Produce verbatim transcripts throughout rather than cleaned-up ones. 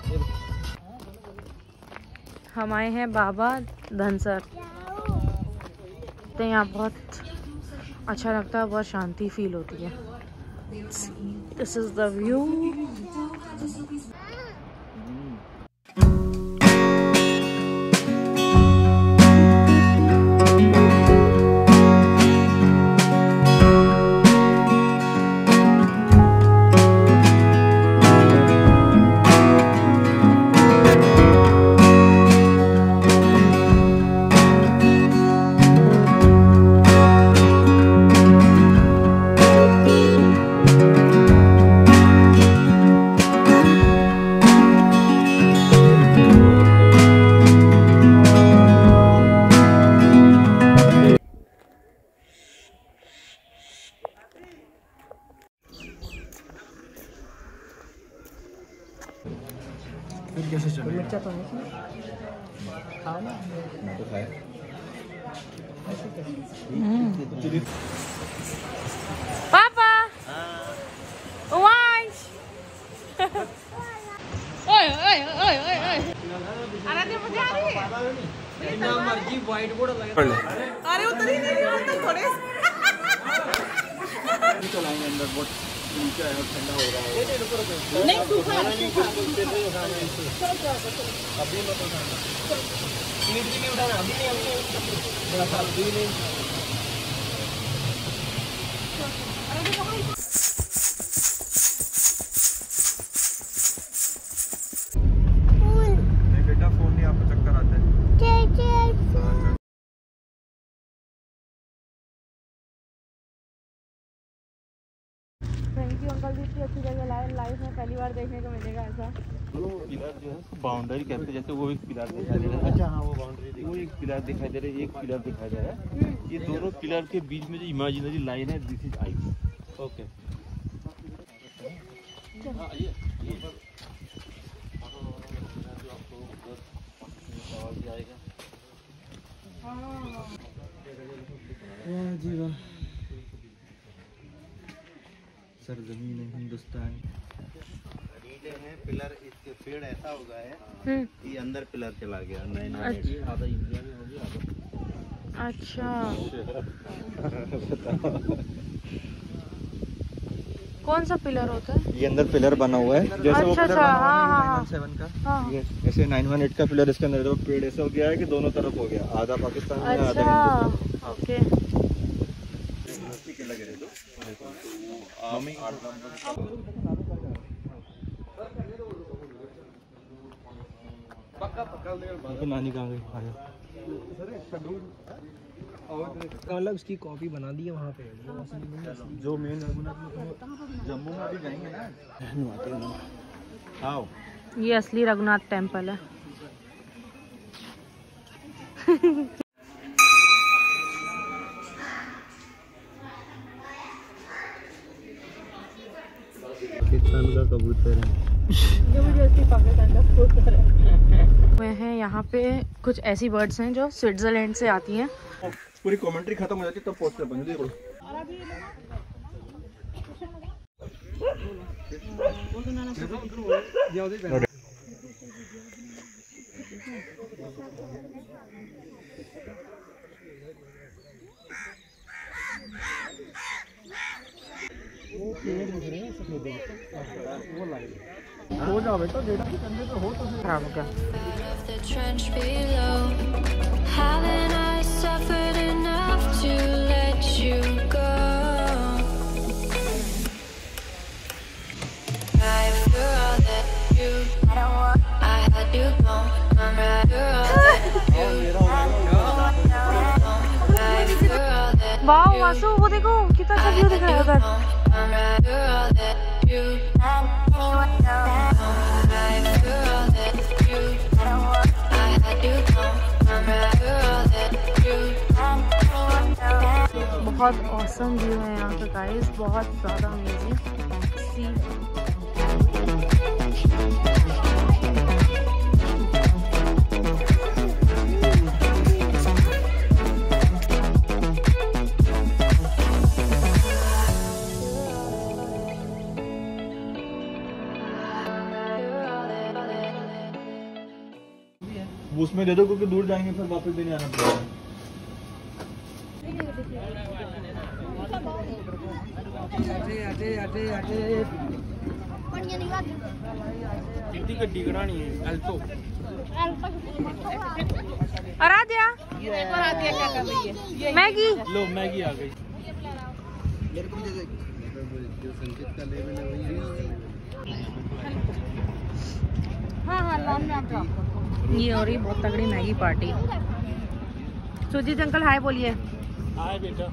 हम आए हैं बाबा धनसर, तो यहाँ बहुत अच्छा लगता है, बहुत शांति फील होती है। This is the view. कैसे चल रहा मिर्चा तो नहीं खाओ ना, मैं तो खाया। पापा वाइश ओए ओए ओए ओए ओए अरे मुझे आ रही है जितना मर्जी व्हाइट बोर्ड लगा। अरे उतर ही नहीं रहा था थोड़े तो लाइन अंदर बहुत नीचे है और ठंडा हो रहा है। नहीं सूखा अभी मत उठाना, प्लीज भी नहीं उठाना, अभी नहीं, अभी थोड़ा सा अभी नहीं। नहीं बेटा, फोन नहीं, आपको चक्कर आता है। थैंक यू अंकल जी, इतनी अच्छी जगह लाए, लाइफ में पहली बार देखने को मिलेगा ऐसा। पिलर जो है बाउंड्री कहते हैं, जैसे वो एक पिलर दिखाई दे रहा है। अच्छा हाँ, वो बाउंड्री, वो एक पिलर दिखाई दे रहा है, एक पिलर दिखाई दे रहा है। ये दोनों पिलर के बीच में जो इमेजिनरी लाइन है, दिस इज आई। ओके वाह जी वाह, सरजमीन है हिंदुस्तान। हैं पिलर, इसके पेड़ ऐसा उगा है कि अंदर पिलर चला गया। नए नए आधा इंडिया में हो गया। अच्छा कौन सा पिलर होता है? ये अंदर पिलर बना हुआ है, जैसे अच्छा, वो पिलर अच्छा, बना हुआ हाँ, है हाँ, नाइन वन सेवन का। हाँ। ये ऐसे नाइन वन एट का पिलर इसके अंदर, तो पेड़ ऐसा हो गया है कि दोनों तरफ हो गया, आधा पाकिस्तान में, आधा अच्छा ओके। के लगे रहे तो नानी कहाँ गई? मतलब उसकी कॉपी बना दी है वहाँ पे। जो मेन जम्मू में अभी जाएंगे ना, आओ। ये असली रघुनाथ टेम्पल है। पाकिस्तान का कबूतर है। मैं है यहाँ पे कुछ ऐसी बर्ड्स हैं जो स्विट्जरलैंड से आती हैं। पूरी कमेंट्री खत्म हो जाती है तब पोस्टर बन देखो। हो जाओ बेटा, डेटा के कंधे पे हो तो खराब हो गया। वाह वासु, वो देखो कितना अच्छा व्यू दिख रहा है उधर। बहुत ऑसम व्यू है यहाँ का गाइस, बहुत ज़्यादा अमेजिंग। उसमें दे दो क्योंकि दूर जाएंगे फिर वापस देने आना पड़ेगा। कितनी गड्डी कढ़ानी है अल्टो। आराध्या आराध्या क्या कर रही है? मैगी लो मैगी आ गई। मेरे को भी दे दो। जो संचित का लेवल है वही हाँ हाँ लॉन में आपका। ये हो रही बहुत तगड़ी Maggi party. Sujit uncle hi बोलिए। हाय बेटा।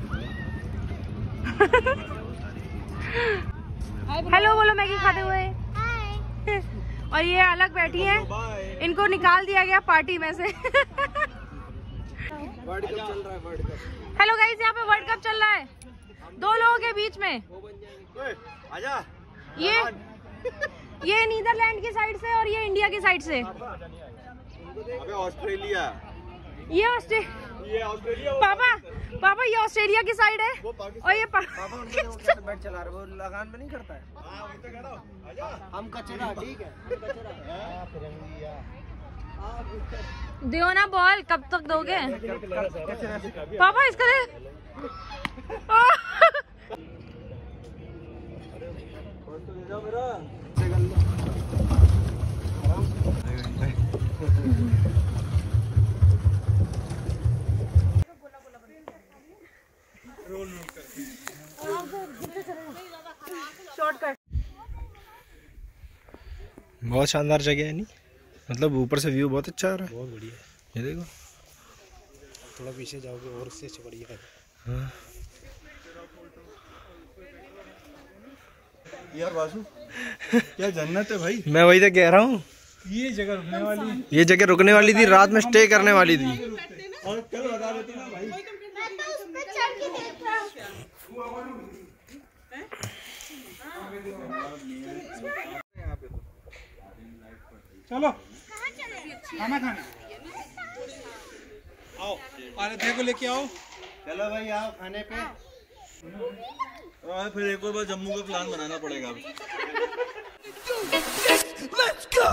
हेलो बोलो मैगी खाते हुए। और ये अलग बैठी हैं, इनको निकाल दिया गया पार्टी में से। वर्ल्ड कप चल रहा है, वर्ल्ड कप। हेलो गाइस, यहाँ पे वर्ल्ड कप चल रहा है दो लोगों के बीच में। आजा। ये ये नीदरलैंड की साइड से और ये इंडिया की साइड से। अबे ऑस्ट्रेलिया। ये ऑस्ट्रेलिया ये ऑस्ट्रेलिया। पापा पापा ये ऑस्ट्रेलिया की साइड है और ये पा... पापा उनके वो कैसे बैठ चला रहे, वो लगान में नहीं करता है। हाँ वही तो कह रहा हूँ। आजा। हम कचरा, ठीक है हम कचरा। हाँ, फिरंगिया। दियो ना बॉल, कब तक दोगे पापा इसका दे। शॉर्टकट। बहुत शानदार जगह है, नहीं मतलब ऊपर से व्यू बहुत अच्छा आ रहा है। बहुत बढ़िया है, ये देखो। थोड़ा पीछे जाओगे और इससे अच्छा बढ़िया है। हाँ। यार वासु क्या जन्नत है भाई। मैं वही तो कह रहा हूँ, ये जगह रुकने वाली, ये जगह रुकने वाली थी, रात में स्टे करने वाली थी। और कल बता देते ना भाई। चलो खाना खाने आओ। आराध्या को लेके आओ। चलो भाई आओ खाने पे। फिर एक और बार जम्मू का प्लान बनाना पड़ेगा। Let's go!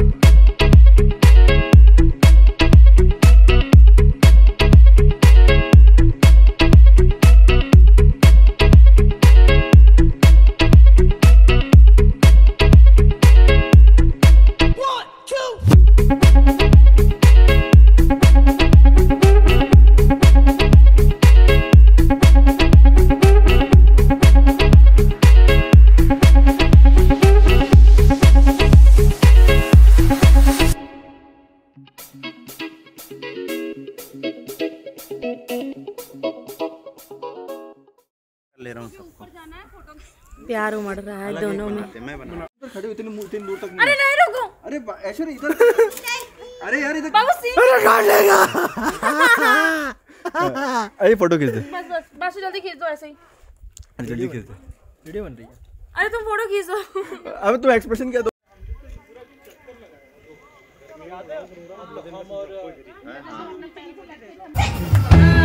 ले रहा हूँ सबको। प्यार उमड़ रहा है दोनों में। मैं बना खड़े इतने इतने दूर तक। अरे नहीं रुको। अरे ऐसे नहीं, इधर। अरे यार इधर। बाबू सी अरे काट लेगा। अरे फोटो खींच दे, बस बस बस जल्दी खींच दो ऐसे ही। जल्दी खींच दे। वीडियो बन रही है। अरे तुम फोटो खींच दो। अब तुम एक्सप्रेशन क्या दो। हाँ।